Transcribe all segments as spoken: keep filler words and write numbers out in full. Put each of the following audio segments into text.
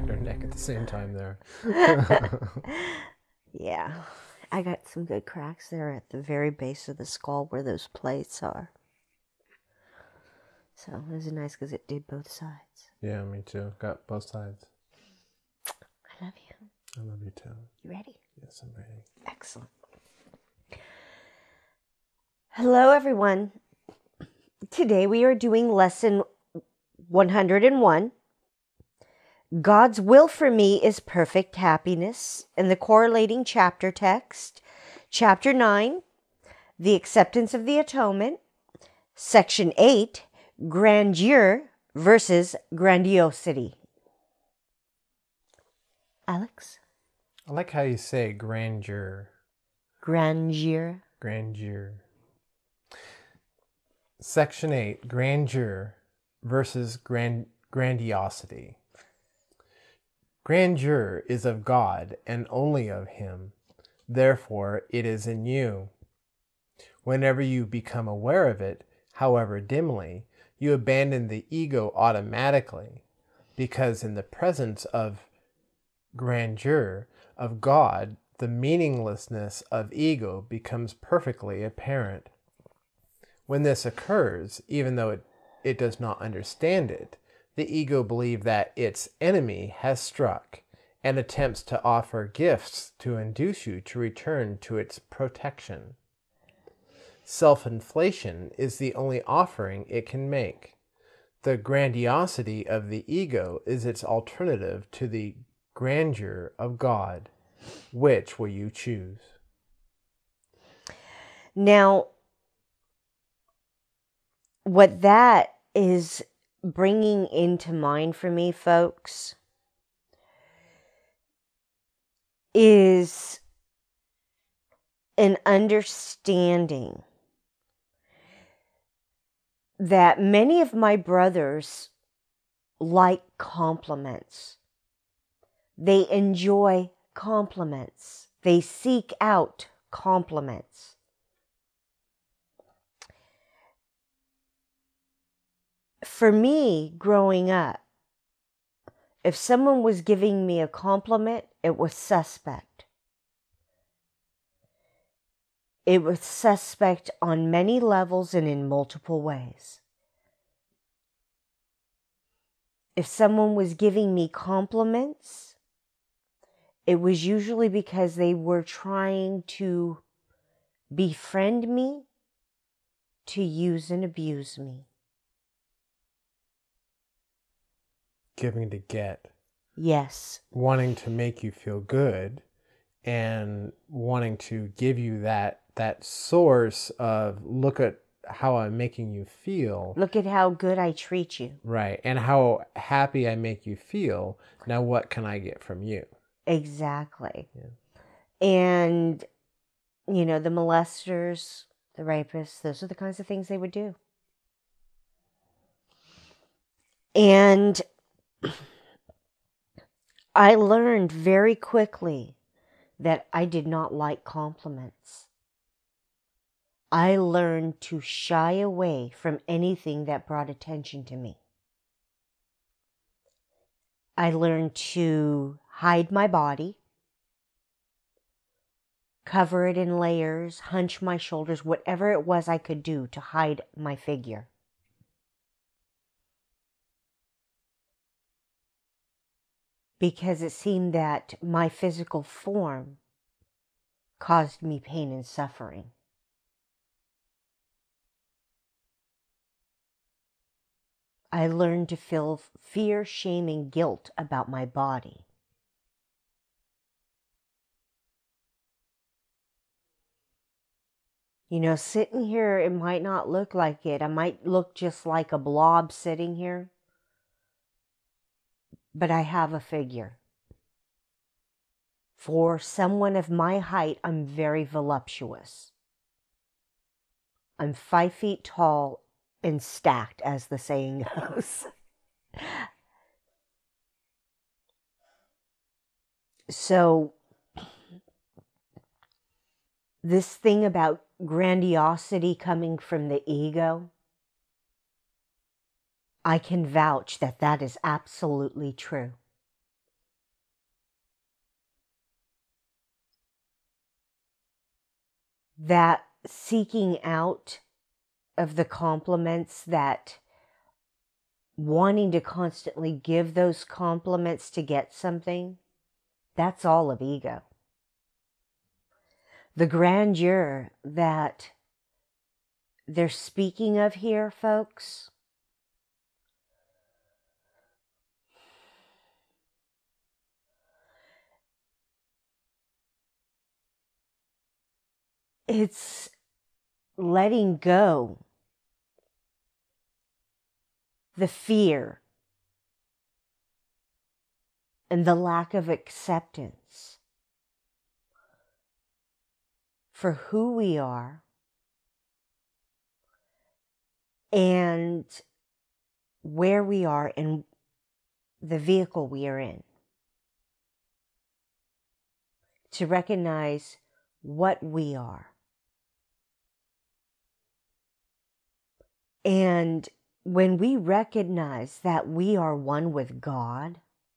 cracked our neck at the same time there. Yeah, I got some good cracks there at the very base of the skull where those plates are. So it was nice because it did both sides. Yeah, me too. Got both sides. I love you. I love you too. You ready? Yes, I'm ready. Excellent. Hello, everyone. Today we are doing lesson one hundred one. God's will for me is perfect happiness. And the correlating chapter text, chapter nine, the acceptance of the atonement, section eight, grandeur versus grandiosity. Alex? I like how you say grandeur. Grandeur. Grandeur. Section eight, grandeur versus grand grandiosity. Grandeur is of God and only of Him. Therefore, it is in you. Whenever you become aware of it, however dimly, you abandon the ego automatically, because in the presence of grandeur of God, the meaninglessness of ego becomes perfectly apparent. When this occurs, even though it, it does not understand it, the ego believes that its enemy has struck and attempts to offer gifts to induce you to return to its protection. Self-inflation is the only offering it can make. The grandiosity of the ego is its alternative to the grandeur of God. Which will you choose? Now, what that is bringing into mind for me, folks, is an understanding that many of my brothers like compliments. They enjoy compliments. They seek out compliments. For me, growing up, if someone was giving me a compliment, it was suspect. It was suspect on many levels and in multiple ways. If someone was giving me compliments, it was usually because they were trying to befriend me, to use and abuse me. Giving to get. Yes. Wanting to make you feel good and wanting to give you that that source of, look at how I'm making you feel. Look at how good I treat you. Right. And how happy I make you feel. Now what can I get from you? Exactly. Yeah. And, you know, the molesters, the rapists, those are the kinds of things they would do. And I learned very quickly that I did not like compliments. I learned to shy away from anything that brought attention to me. I learned to hide my body, cover it in layers, hunch my shoulders, whatever it was I could do to hide my figure. Because it seemed that my physical form caused me pain and suffering. I learned to feel fear, shame, and guilt about my body. You know, sitting here, it might not look like it. I might look just like a blob sitting here. But I have a figure. For someone of my height, I'm very voluptuous. I'm five feet tall and stacked, as the saying goes. So, this thing about grandiosity coming from the ego, I can vouch that that is absolutely true. that seeking out of the compliments, that wanting to constantly give those compliments to get something, that's all of ego. The grandeur that they're speaking of here, folks, it's letting go the fear and the lack of acceptance for who we are and where we are and the vehicle we are in. To recognize what we are. And when we recognize that we are one with God,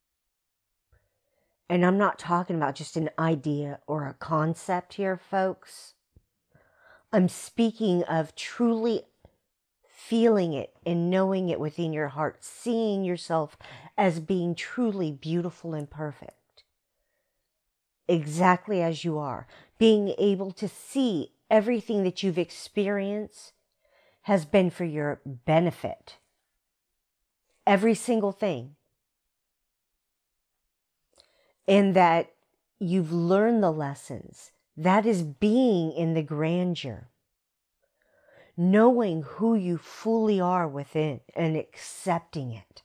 and I'm not talking about just an idea or a concept here, folks. I'm speaking of truly feeling it and knowing it within your heart, seeing yourself as being truly beautiful and perfect, exactly as you are, being able to see everything that you've experienced has been for your benefit. Every single thing. And that you've learned the lessons. That is being in the grandeur. Knowing who you fully are within and accepting it.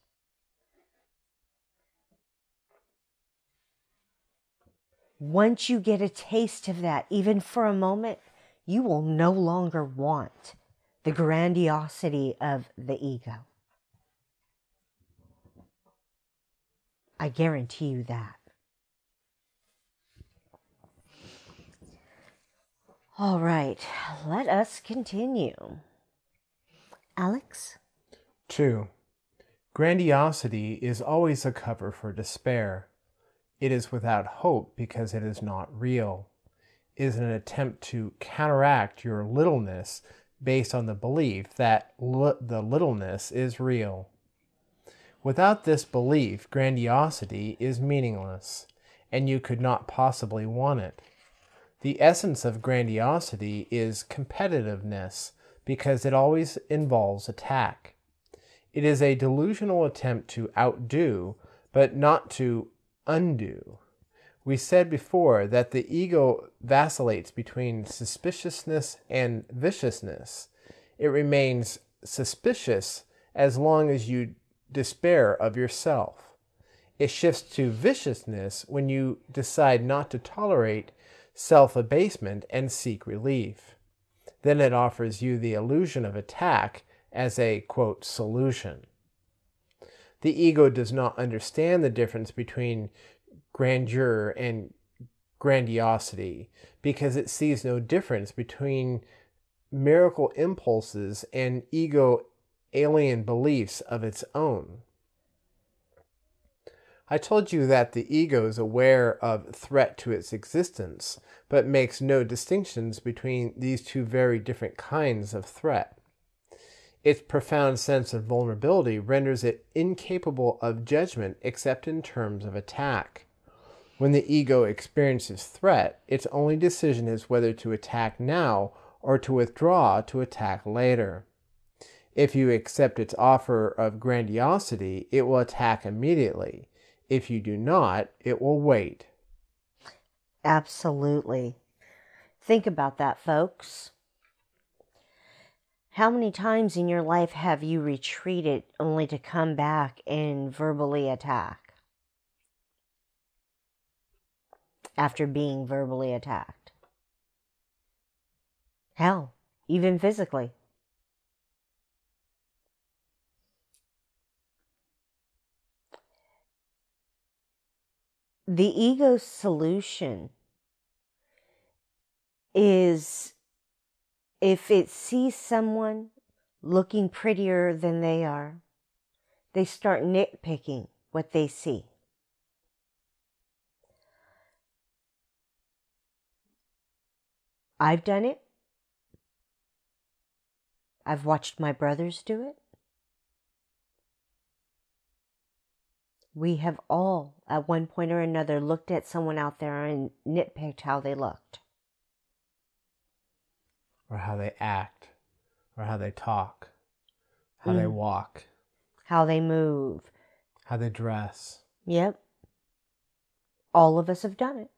Once you get a taste of that, even for a moment, you will no longer want the grandiosity of the ego. I guarantee you that. All right, let us continue. Alex? two. Grandiosity is always a cover for despair. It is without hope because it is not real. It is an attempt to counteract your littleness based on the belief that li- the littleness is real. Without this belief, grandiosity is meaningless, and you could not possibly want it. The essence of grandiosity is competitiveness because it always involves attack. It is a delusional attempt to outdo, but not to undo. We said before that the ego vacillates between suspiciousness and viciousness. It remains suspicious as long as you despair of yourself. It shifts to viciousness when you decide not to tolerate self-abasement and seek relief. Then it offers you the illusion of attack as a, quote, solution. The ego does not understand the difference between grandeur and grandiosity because it sees no difference between miracle impulses and ego alien beliefs of its own. I told you that the ego is aware of threat to its existence, but makes no distinctions between these two very different kinds of threat. Its profound sense of vulnerability renders it incapable of judgment except in terms of attack. When the ego experiences threat, its only decision is whether to attack now or to withdraw to attack later. If you accept its offer of grandiosity, it will attack immediately. If you do not, it will wait. Absolutely. Think about that, folks. How many times in your life have you retreated only to come back and verbally attack? After being verbally attacked. Hell, even physically. The ego's solution is if it sees someone looking prettier than they are, they start nitpicking what they see. I've done it. I've watched my brothers do it. We have all, at one point or another, looked at someone out there and nitpicked how they looked. Or how they act. Or how they talk. How Mm. they walk. How they move. How they dress. Yep. All of us have done it.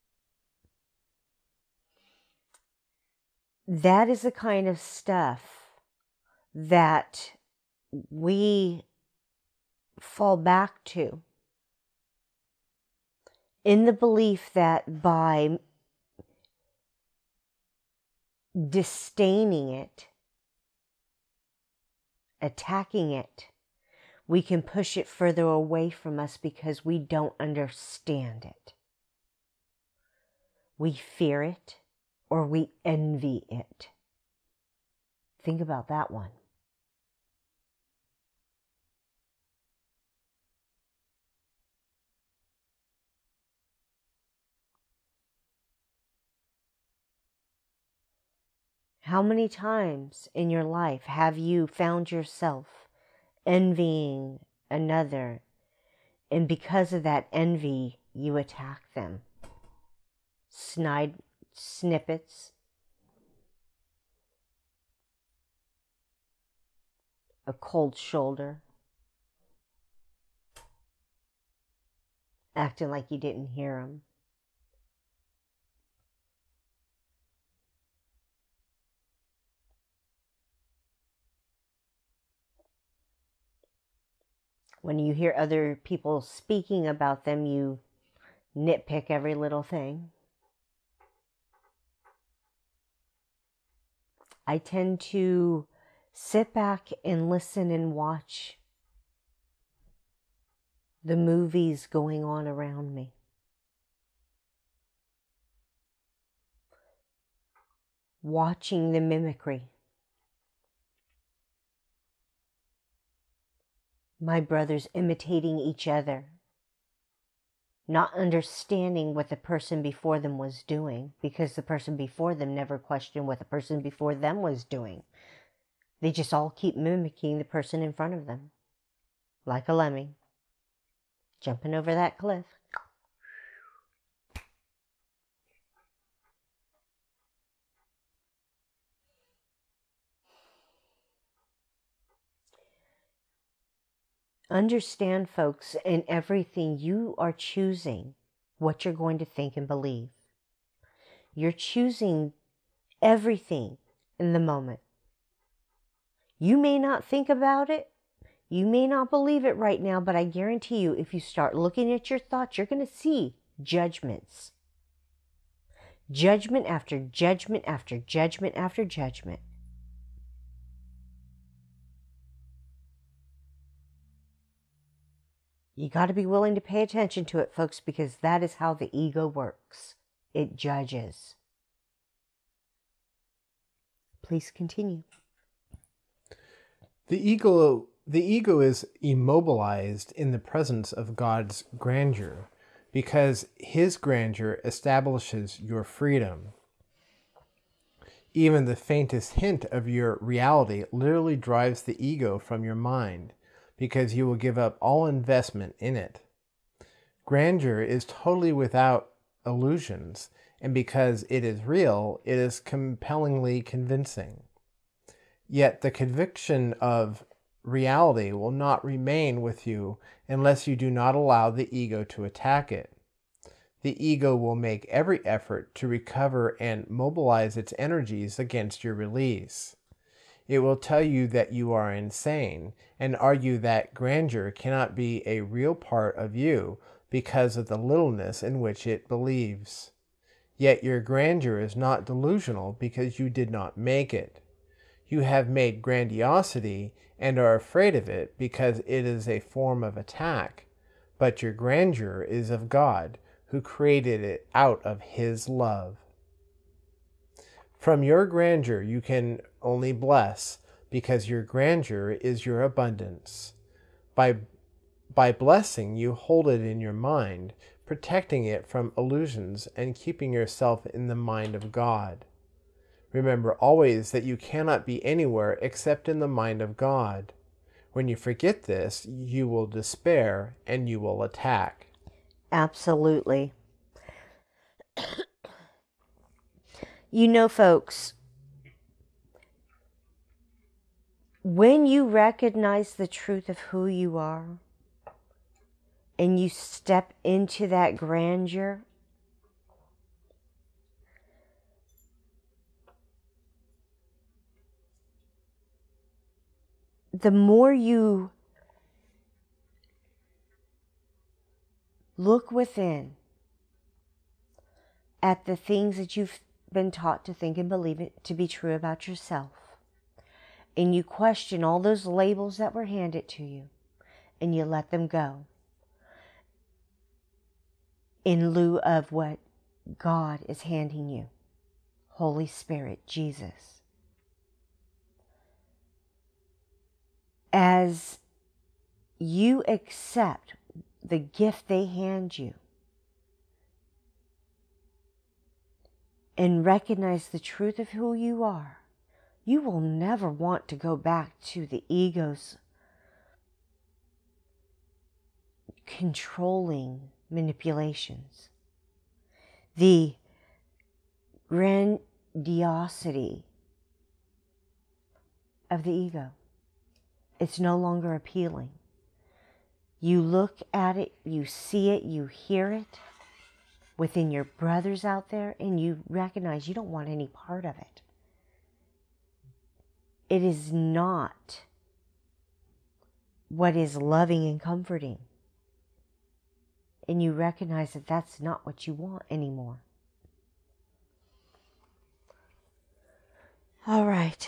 That is the kind of stuff that we fall back to in the belief that by disdaining it, attacking it, we can push it further away from us because we don't understand it. We fear it or we envy it. Think about that one. How many times in your life have you found yourself envying another, and because of that envy, you attack them? Snide snippets, a cold shoulder, acting like you didn't hear them. When you hear other people speaking about them, you nitpick every little thing. I tend to sit back and listen and watch the movies going on around me. Watching the mimicry. My brothers imitating each other, not understanding what the person before them was doing, because the person before them never questioned what the person before them was doing. They just all keep mimicking the person in front of them, like a lemming, jumping over that cliff. Understand, folks, in everything you are choosing what you're going to think and believe. You're choosing everything in the moment. You may not think about it. You may not believe it right now, but I guarantee you, if you start looking at your thoughts, you're going to see judgments. Judgment after judgment after judgment after judgment. You got to be willing to pay attention to it, folks, because that is how the ego works. It judges. Please continue. The ego, the ego is immobilized in the presence of God's grandeur because His grandeur establishes your freedom. Even the faintest hint of your reality literally drives the ego from your mind, because you will give up all investment in it. Grandeur is totally without illusions, and because it is real, it is compellingly convincing. Yet the conviction of reality will not remain with you unless you do not allow the ego to attack it. The ego will make every effort to recover and mobilize its energies against your release. It will tell you that you are insane and argue that grandeur cannot be a real part of you because of the littleness in which it believes. Yet your grandeur is not delusional because you did not make it. You have made grandiosity and are afraid of it because it is a form of attack, but your grandeur is of God, who created it out of His love. From your grandeur you can only bless, because your grandeur is your abundance. By, by blessing, you hold it in your mind, protecting it from illusions and keeping yourself in the mind of God. Remember always that you cannot be anywhere except in the mind of God. When you forget this, you will despair and you will attack. Absolutely. You know, folks, when you recognize the truth of who you are and you step into that grandeur, the more you look within at the things that you've been taught to think and believe it to be true about yourself, and you question all those labels that were handed to you, and you let them go in lieu of what God is handing you, Holy Spirit, Jesus. As you accept the gift they hand you and recognize the truth of who you are, you will never want to go back to the ego's controlling manipulations, the grandiosity of the ego. It's no longer appealing. You look at it, you see it, you hear it within your brothers out there, and you recognize you don't want any part of it. It is not what is loving and comforting. And you recognize that that's not what you want anymore. All right.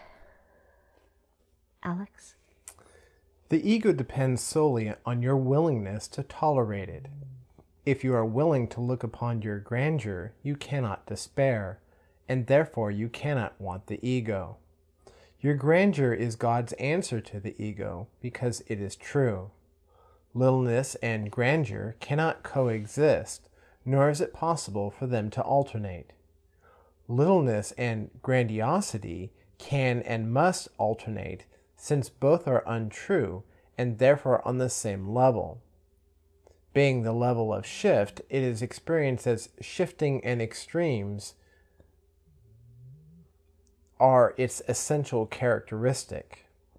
Alex? The ego depends solely on your willingness to tolerate it. If you are willing to look upon your grandeur, you cannot despair, and therefore you cannot want the ego. Your grandeur is God's answer to the ego because it is true. Littleness and grandeur cannot coexist, nor is it possible for them to alternate. Littleness and grandiosity can and must alternate, since both are untrue and therefore on the same level. Being the level of shift, it is experienced as shifting, and extremes are its essential characteristic.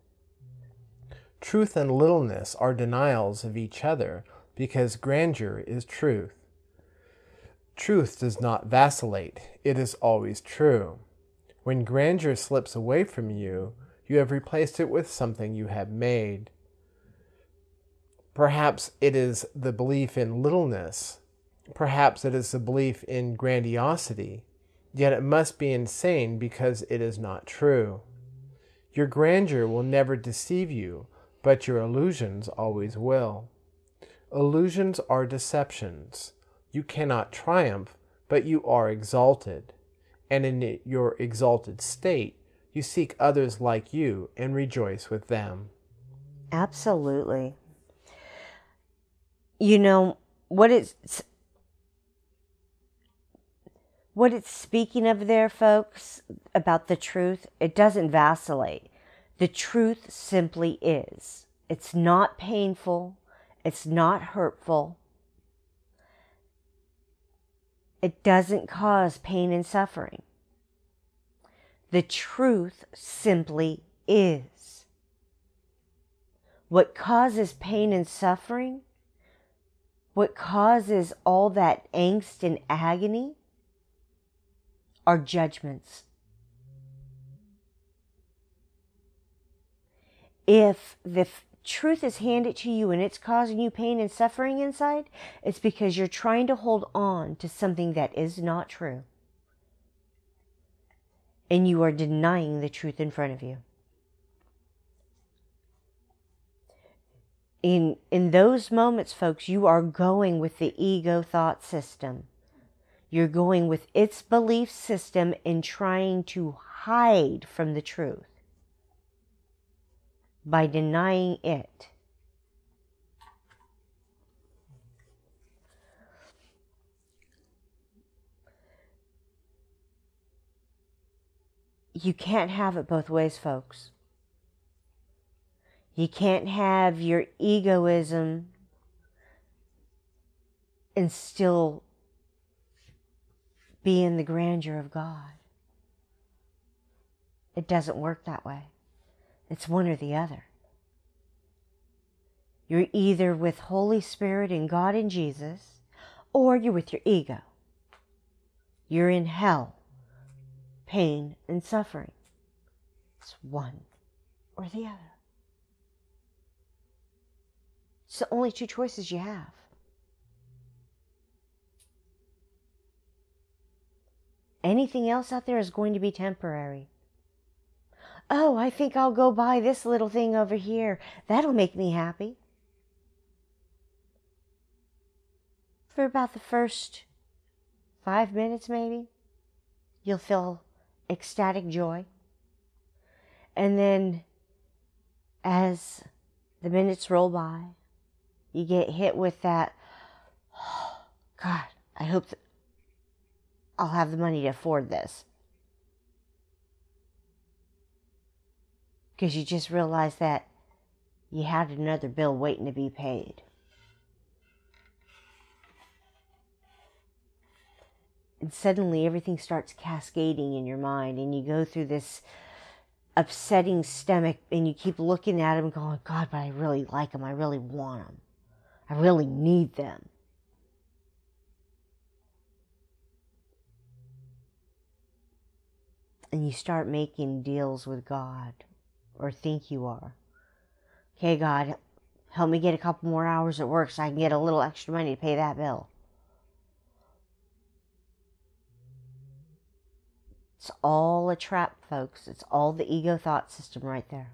Truth and littleness are denials of each other because grandeur is truth. Truth does not vacillate, it is always true. When grandeur slips away from you, you have replaced it with something you have made. Perhaps it is the belief in littleness. Perhaps it is the belief in grandiosity. Yet it must be insane because it is not true. Your grandeur will never deceive you, but your illusions always will. Illusions are deceptions. You cannot triumph, but you are exalted. And in your exalted state, you seek others like you and rejoice with them. Absolutely. You know, what it's, what it's speaking of there, folks, about the truth, it doesn't vacillate. The truth simply is. It's not painful. It's not hurtful. It doesn't cause pain and suffering. The truth simply is. What causes pain and suffering, what causes all that angst and agony, are judgments. If the f- truth is handed to you and it's causing you pain and suffering inside, it's because you're trying to hold on to something that is not true. And you are denying the truth in front of you. In, in those moments, folks, you are going with the ego thought system. You're going with its belief system and trying to hide from the truth by denying it. you can't have it both ways, folks. You can't have your egoism and still be in the grandeur of God. It doesn't work that way. It's one or the other. You're either with Holy Spirit and God and Jesus, or you're with your ego. You're in hell, pain and suffering. It's one or the other. It's the only two choices you have. Anything else out there is going to be temporary. Oh, I think I'll go buy this little thing over here. That'll make me happy. For about the first five minutes maybe, you'll feel ecstatic joy. And then as the minutes roll by, you get hit with that, oh, God, I hope that I'll have the money to afford this. Because you just realize that you had another bill waiting to be paid. And suddenly everything starts cascading in your mind, and you go through this upsetting stomach, and you keep looking at them going, God, but I really like them. I really want them. I really need them. And you start making deals with God, or think you are. Okay, God, help me get a couple more hours at work so I can get a little extra money to pay that bill. It's all a trap, folks. It's all the ego thought system right there.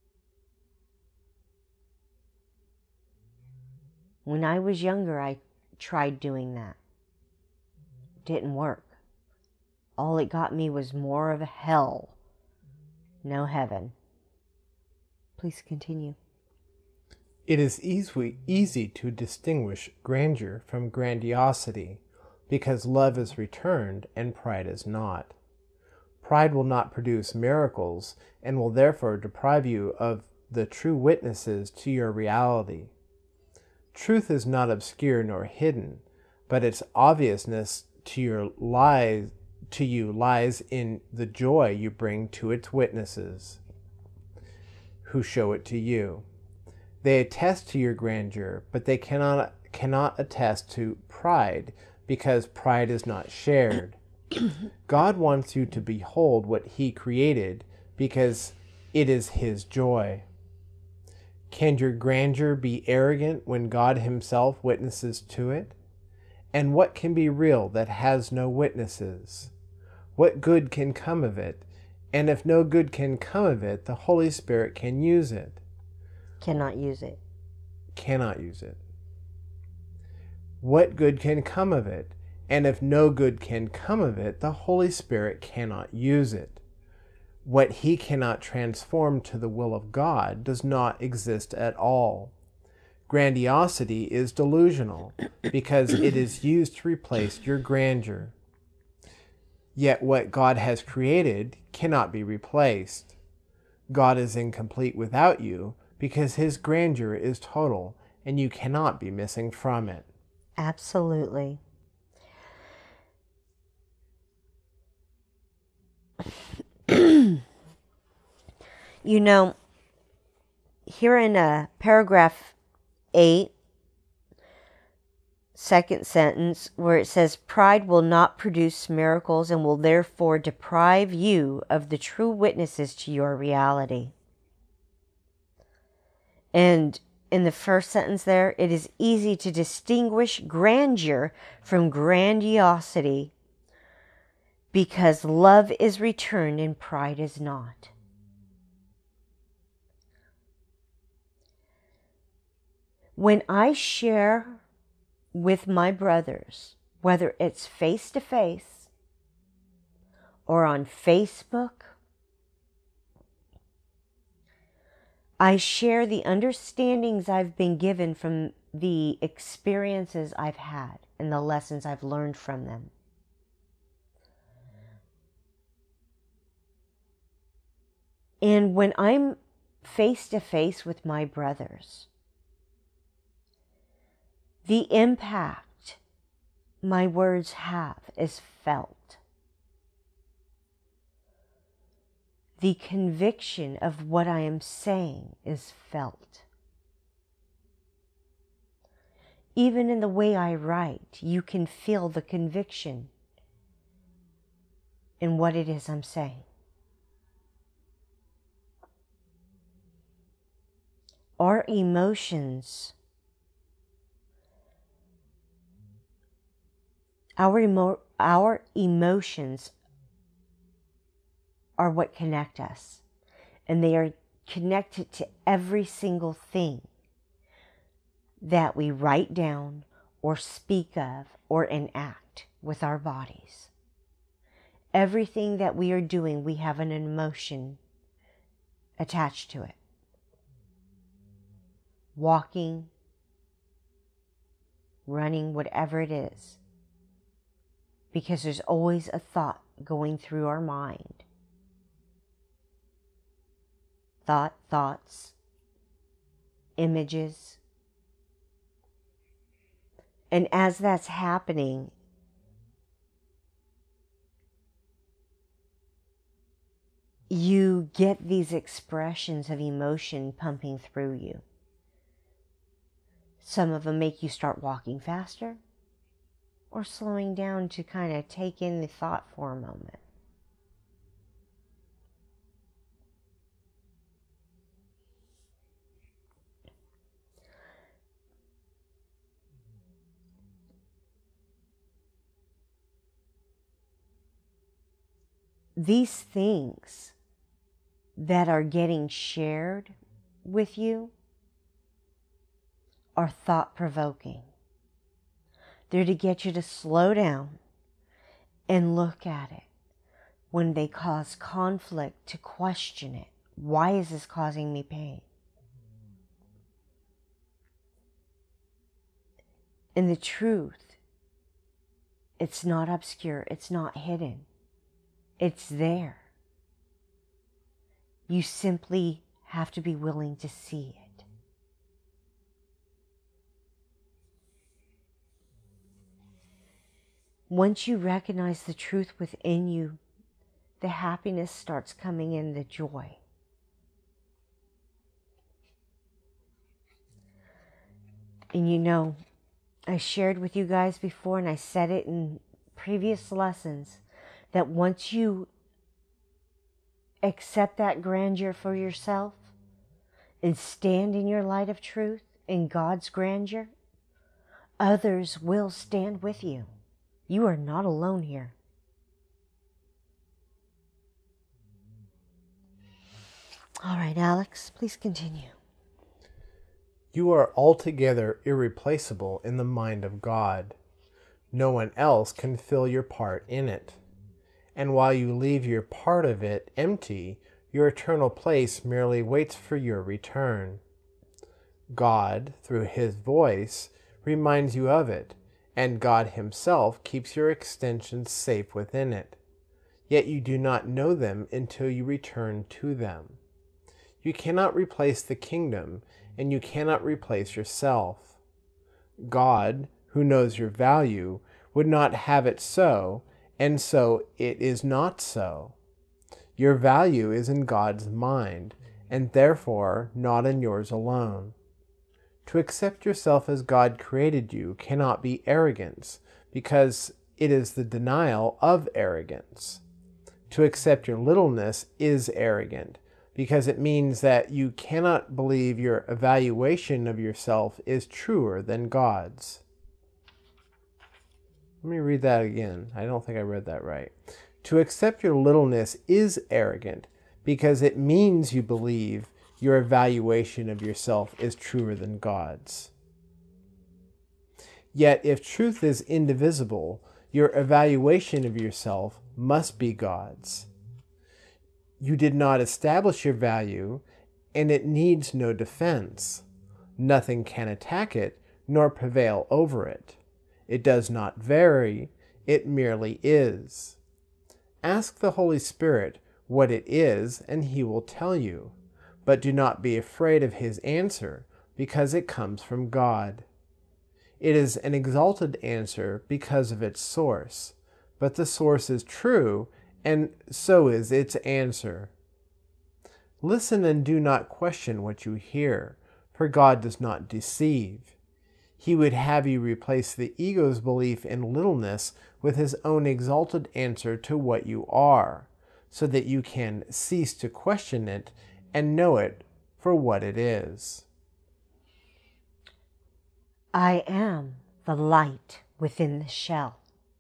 When I was younger, I tried doing that. Didn't work. All it got me was more of a hell, no heaven. Please continue. It is easy, easy to distinguish grandeur from grandiosity, because love is returned and pride is not. Pride will not produce miracles and will therefore deprive you of the true witnesses to your reality. Truth is not obscure nor hidden, but its obviousness to your lies to you lies in the joy you bring to its witnesses, who show it to you. They attest to your grandeur, but they cannot cannot attest to pride, because pride is not shared. God wants you to behold what He created, because it is His joy. Can your grandeur be arrogant when God Himself witnesses to it? And what can be real that has no witnesses? What good can come of it? And if no good can come of it, the Holy Spirit can use it. Cannot use it. Cannot use it. What good can come of it? And if no good can come of it, the Holy Spirit cannot use it. What He cannot transform to the will of God does not exist at all. Grandiosity is delusional, because it is used to replace your grandeur. Yet what God has created cannot be replaced. God is incomplete without you, because His grandeur is total, and you cannot be missing from it. Absolutely. You know, here in uh, paragraph eight, second sentence, where it says, pride will not produce miracles and will therefore deprive you of the true witnesses to your reality. And in the first sentence there, it is easy to distinguish grandeur from grandiosity, because love is returned and pride is not. When I share with my brothers, whether it's face-to-face or on Facebook, I share the understandings I've been given from the experiences I've had and the lessons I've learned from them. And when I'm face to face with my brothers, the impact my words have is felt. The conviction of what I am saying is felt. Even in the way I write, you can feel the conviction in what it is I'm saying. Our emotions, our, emo- our emotions are what connect us. And they are connected to every single thing that we write down or speak of or enact with our bodies. Everything that we are doing, we have an emotion attached to it. Walking, running, whatever it is. Because there's always a thought going through our mind. Thought, thoughts, images. And as that's happening, you get these expressions of emotion pumping through you. Some of them make you start walking faster or slowing down to kind of take in the thought for a moment. These things that are getting shared with you are thought-provoking. They're to get you to slow down and look at it. When they cause conflict, to question it. Why is this causing me pain? And the truth, it's not obscure, it's not hidden. It's there. You simply have to be willing to see it. Once you recognize the truth within you, the happiness starts coming in, the joy. And you know, I shared with you guys before, and I said it in previous lessons, that once you accept that grandeur for yourself and stand in your light of truth in God's grandeur, others will stand with you. You are not alone here. All right, Alex, please continue. You are altogether irreplaceable in the mind of God. No one else can fill your part in it. And while you leave your part of it empty, your eternal place merely waits for your return. God, through His voice, reminds you of it, and God Himself keeps your extensions safe within it. Yet you do not know them until you return to them. You cannot replace the kingdom, and you cannot replace yourself. God, who knows your value, would not have it so, and so it is not so. Your value is in God's mind, and therefore not in yours alone. To accept yourself as God created you cannot be arrogance, because it is the denial of arrogance. To accept your littleness is arrogant, because it means that you cannot believe your evaluation of yourself is truer than God's. Let me read that again. I don't think I read that right. To accept your littleness is arrogant, because it means you believe your evaluation of yourself is truer than God's. Yet if truth is indivisible, your evaluation of yourself must be God's. You did not establish your value, and it needs no defense. Nothing can attack it, nor prevail over it. It does not vary, it merely is. Ask the Holy Spirit what it is, and he will tell you. But do not be afraid of his answer, because it comes from God. It is an exalted answer because of its source, but the source is true, and so is its answer. Listen and do not question what you hear, for God does not deceive. He would have you replace the ego's belief in littleness with his own exalted answer to what you are, so that you can cease to question it and know it for what it is. I am the light within the shell.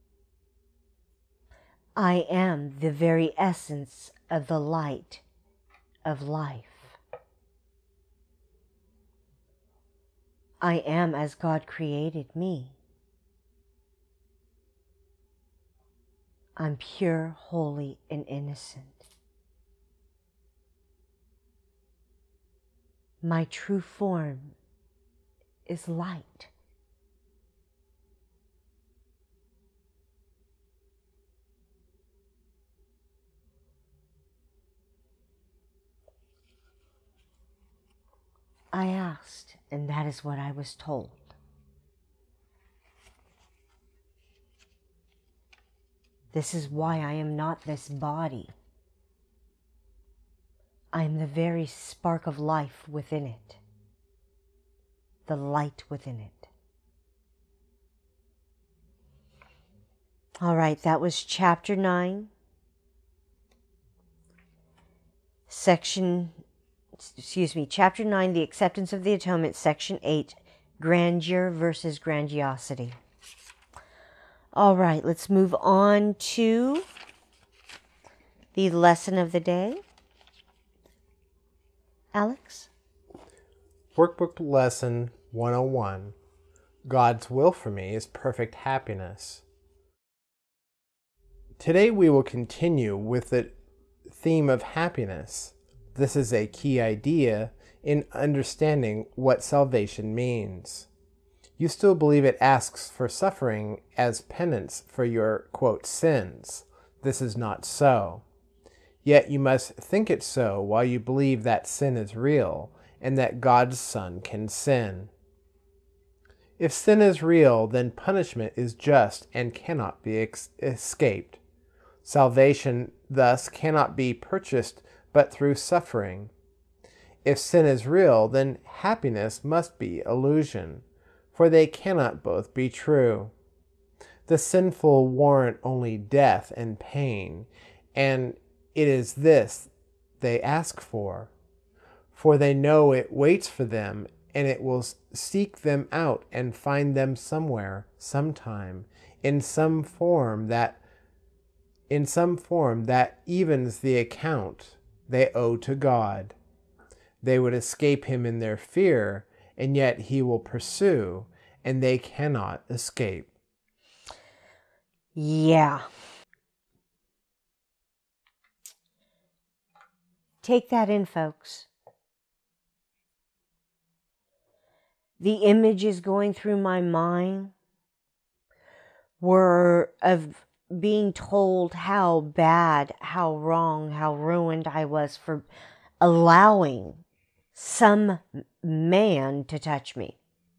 I am the very essence of the light of life. I am as God created me. I'm pure, holy, and innocent. My true form is light. I asked, and that is what I was told. This is why I am not this body. I am the very spark of life within it, the light within it. All right, that was chapter nine, section, excuse me, chapter nine, the acceptance of the atonement, section eight, grandeur versus grandiosity. All right, let's move on to the lesson of the day. Alex? Workbook Lesson one oh one. God's will for me is perfect happiness. Today we will continue with the theme of happiness. This is a key idea in understanding what salvation means. You still believe it asks for suffering as penance for your, quote, sins. This is not so. Yet you must think it so while you believe that sin is real and that God's Son can sin. If sin is real, then punishment is just and cannot be ex- escaped. Salvation thus cannot be purchased but through suffering. If sin is real, then happiness must be illusion, for they cannot both be true. The sinful warrant only death and pain, and it is this they ask for, for they know it waits for them, and it will seek them out and find them somewhere, sometime, in some form that in some form that evens the account they owe to God. They would escape him in their fear, and yet he will pursue, and they cannot escape. Yeah. Take that in, folks. The images going through my mind were of being told how bad, how wrong, how ruined I was for allowing some man to touch me.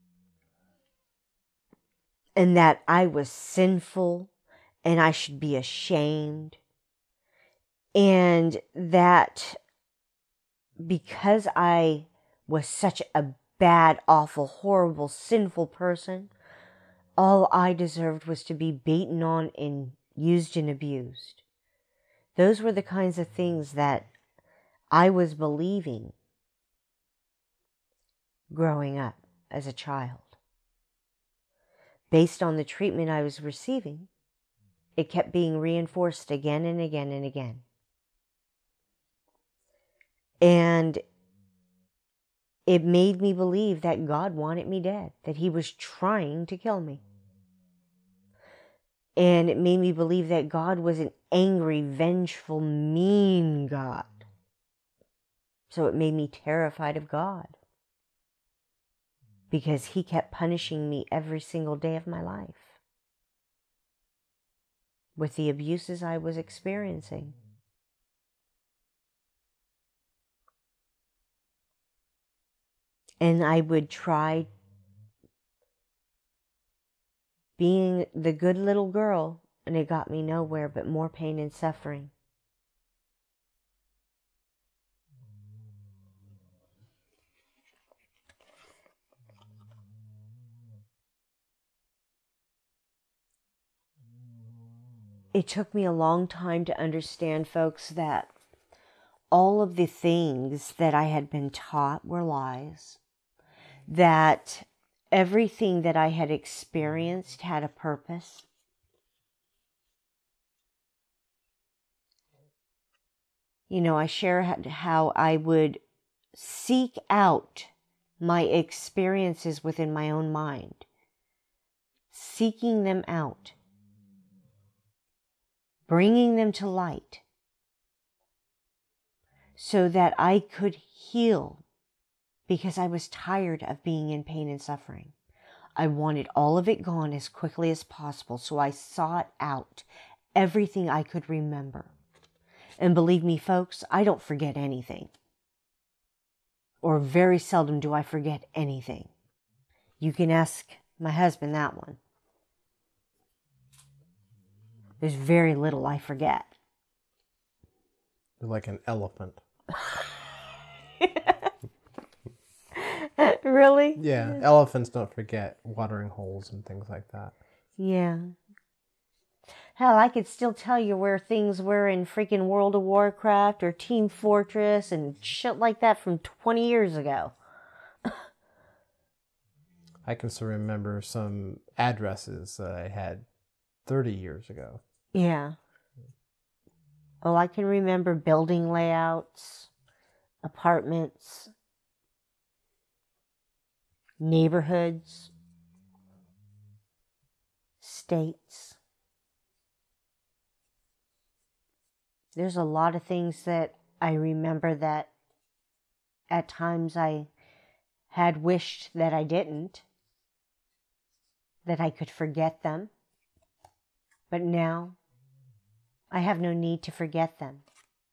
And that I was sinful and I should be ashamed. And that because I was such a bad, awful, horrible, sinful person, all I deserved was to be beaten on and used and abused. Those were the kinds of things that I was believing growing up as a child. Based on the treatment I was receiving, it kept being reinforced again and again and again. And it made me believe that God wanted me dead, that he was trying to kill me. And it made me believe that God was an angry, vengeful, mean God. So it made me terrified of God, because he kept punishing me every single day of my life with the abuses I was experiencing. And I would try being the good little girl, and it got me nowhere but more pain and suffering. It took me a long time to understand, folks, that all of the things that I had been taught were lies, that everything that I had experienced had a purpose. You know, I share how I would seek out my experiences within my own mind, seeking them out, bringing them to light so that I could heal, because I was tired of being in pain and suffering. I wanted all of it gone as quickly as possible, so I sought out everything I could remember. And believe me, folks, I don't forget anything. Or very seldom do I forget anything. You can ask my husband that one. There's very little I forget. You're like an elephant. Really? Yeah, elephants don't forget watering holes and things like that. Yeah. Hell, I could still tell you where things were in freaking World of Warcraft or Team Fortress and shit like that from twenty years ago. I can still remember some addresses that I had thirty years ago. Yeah. Oh, I can remember building layouts, apartments, neighborhoods, states. There's a lot of things that I remember that at times I had wished that I didn't, that I could forget them. But now I have no need to forget them.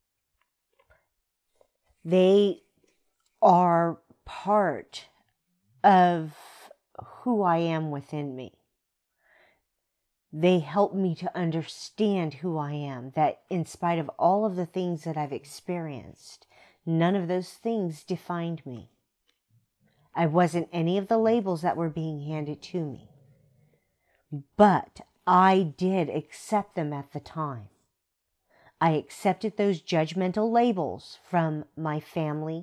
They are part of who I am within me. They help me to understand who I am, that in spite of all of the things that I've experienced, none of those things defined me. I wasn't any of the labels that were being handed to me. But I did accept them at the time. I accepted those judgmental labels from my family,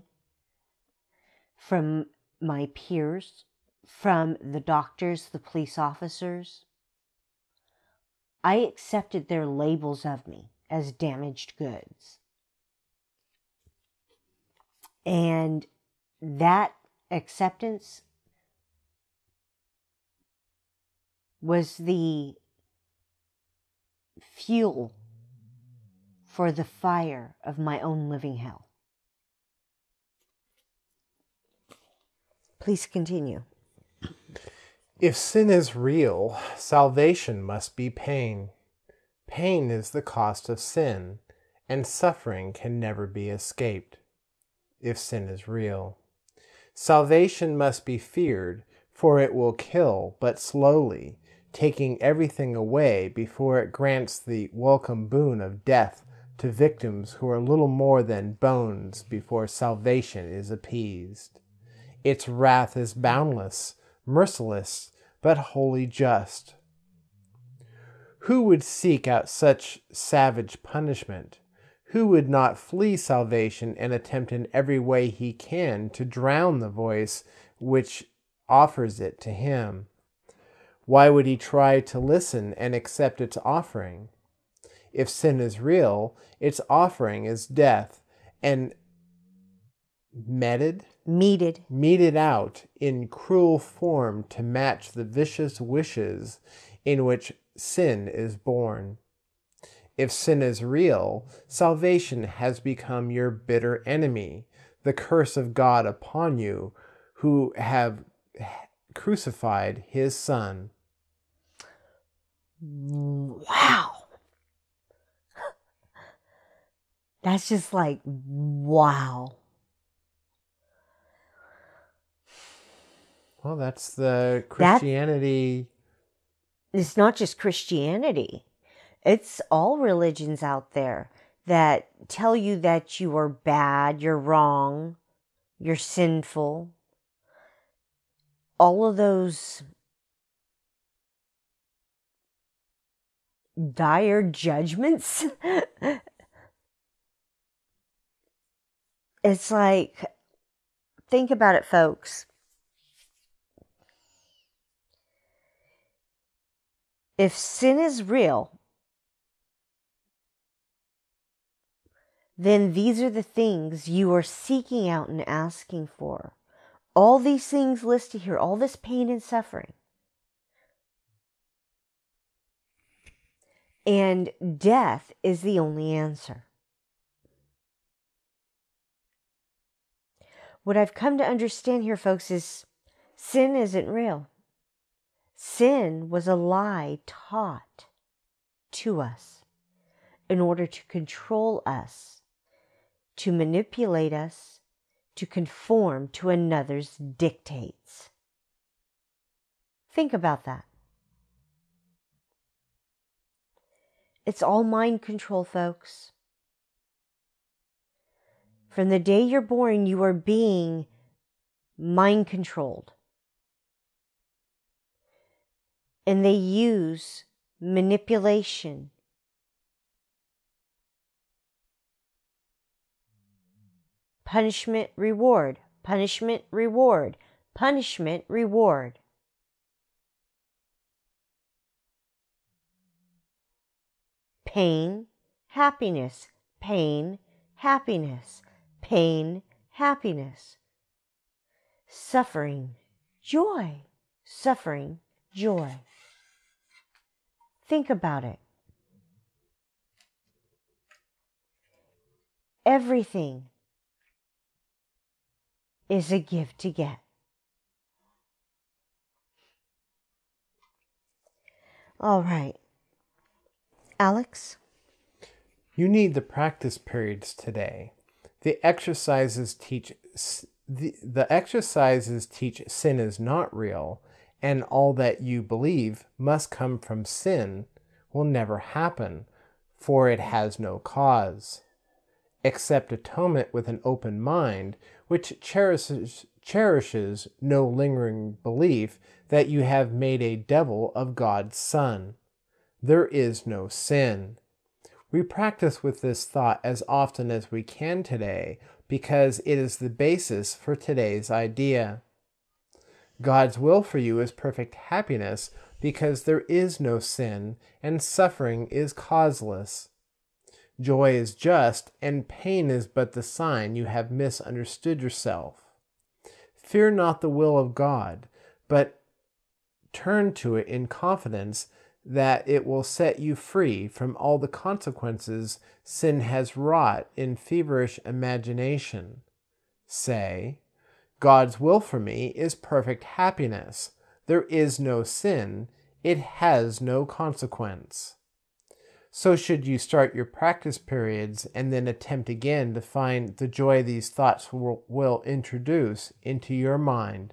from my peers, from the doctors, the police officers. I accepted their labels of me as damaged goods. And that acceptance was the fuel for the fire of my own living hell. Please continue. If sin is real, salvation must be pain. Pain is the cost of sin, and suffering can never be escaped. If sin is real, salvation must be feared, for it will kill but slowly, taking everything away before it grants the welcome boon of death to victims who are little more than bones before salvation is appeased. Its wrath is boundless, merciless, but wholly just. Who would seek out such savage punishment? Who would not flee salvation and attempt in every way he can to drown the voice which offers it to him? Why would he try to listen and accept its offering? If sin is real, its offering is death, and meted? Meted. meted out in cruel form to match the vicious wishes in which sin is born. If sin is real, salvation has become your bitter enemy, the curse of God upon you who have crucified his Son. Wow. That's just like, wow. Well, that's the That Christianity. it's not just Christianity. It's all religions out there that tell you that you are bad, you're wrong, you're sinful. All of those dire judgments. It's like, think about it, folks. If sin is real, then these are the things you are seeking out and asking for. All these things listed here, all this pain and suffering. And death is the only answer. What I've come to understand here, folks, is sin isn't real. Sin was a lie taught to us in order to control us, to manipulate us, to conform to another's dictates. Think about that. It's all mind control, folks. From the day you're born, you are being mind controlled. And they use manipulation, punishment, reward, punishment, reward, punishment, reward. Pain, happiness, pain, happiness, pain, happiness. Suffering, joy, suffering, joy. Think about it. Everything is a give to get. All right. Alex? You need the practice periods today. The exercises teach the, the exercises teach sin is not real, and all that you believe must come from sin will never happen, for it has no cause. Accept atonement with an open mind, which cherishes cherishes no lingering belief that you have made a devil of God's Son. There is no sin. We practice with this thought as often as we can today because it is the basis for today's idea. God's will for you is perfect happiness because there is no sin and suffering is causeless. Joy is just and pain is but the sign you have misunderstood yourself. Fear not the will of God, but turn to it in confidence that it will set you free from all the consequences sin has wrought in feverish imagination. Say, God's will for me is perfect happiness. There is no sin. It has no consequence. So should you start your practice periods and then attempt again to find the joy these thoughts will, will introduce into your mind.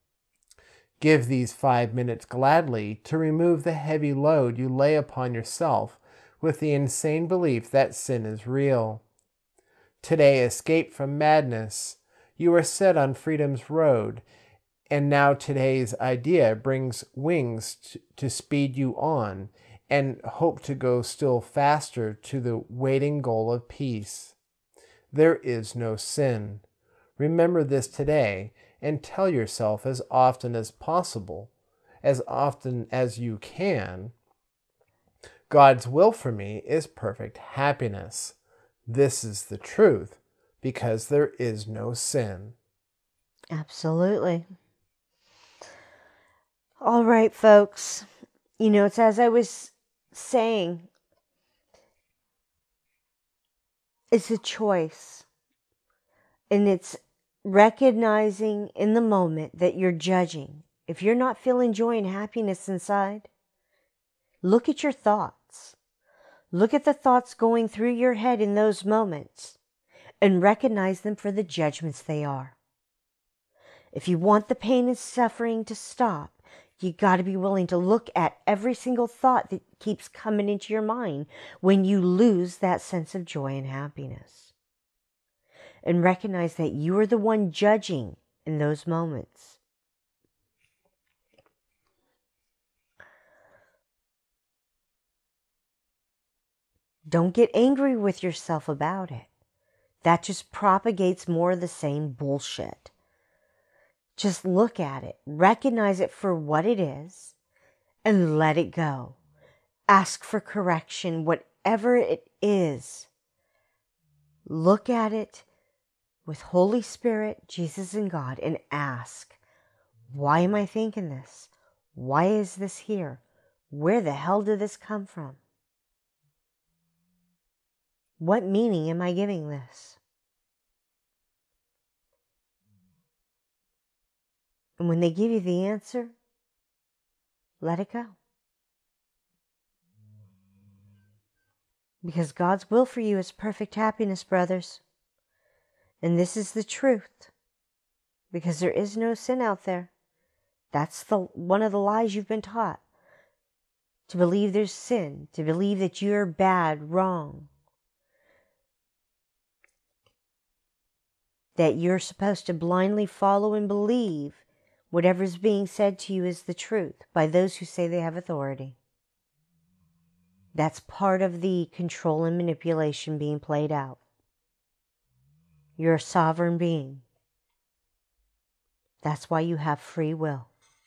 Give these five minutes gladly to remove the heavy load you lay upon yourself with the insane belief that sin is real. Today escape from madness. You are set on freedom's road, and now today's idea brings wings to, to speed you on, and hope to go still faster to the waiting goal of peace. There is no sin. Remember this today, and tell yourself as often as possible, as often as you can, God's will for me is perfect happiness. This is the truth, because there is no sin. Absolutely. All right, folks. You know, it's as I was saying, it's a choice. And it's recognizing in the moment that you're judging. If you're not feeling joy and happiness inside, look at your thoughts. Look at the thoughts going through your head in those moments and recognize them for the judgments they are. If you want the pain and suffering to stop, you got to be willing to look at every single thought that keeps coming into your mind when you lose that sense of joy and happiness. And recognize that you are the one judging in those moments. Don't get angry with yourself about it. That just propagates more of the same bullshit. Just look at it, recognize it for what it is, and let it go. Ask for correction, whatever it is. Look at it with Holy Spirit, Jesus, and God, and ask, why am I thinking this? Why is this here? Where the hell did this come from? What meaning am I giving this? And when they give you the answer, let it go. Because God's will for you is perfect happiness, brothers. And this is the truth. Because there is no sin out there. That's the one of the lies you've been taught. To believe there's sin. To believe that you're bad, wrong. That you're supposed to blindly follow and believe whatever's being said to you is the truth by those who say they have authority. That's part of the control and manipulation being played out. You're a sovereign being. That's why you have free will.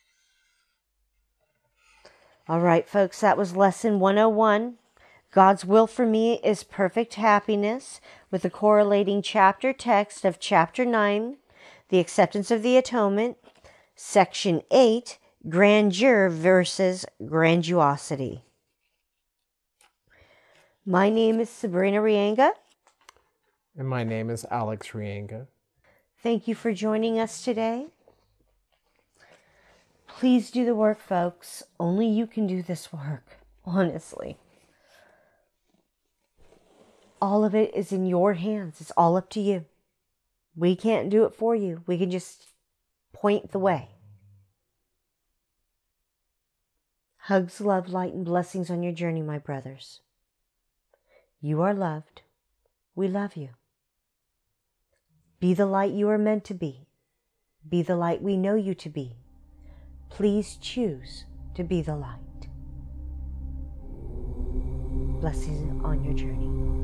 All right, folks, that was lesson one oh one. God's will for me is perfect happiness, with the correlating chapter text of chapter nine, the acceptance of the atonement, section eight, grandeur versus grandiosity. My name is Sabrina Reyenga. And my name is Alex Reyenga. Thank you for joining us today. Please do the work, folks. Only you can do this work, honestly. All of it is in your hands. It's all up to you. We can't do it for you. We can just point the way. Hugs, love, light, and blessings on your journey, my brothers. You are loved. We love you. Be the light you are meant to be. Be the light we know you to be. Please choose to be the light. Blessings on your journey.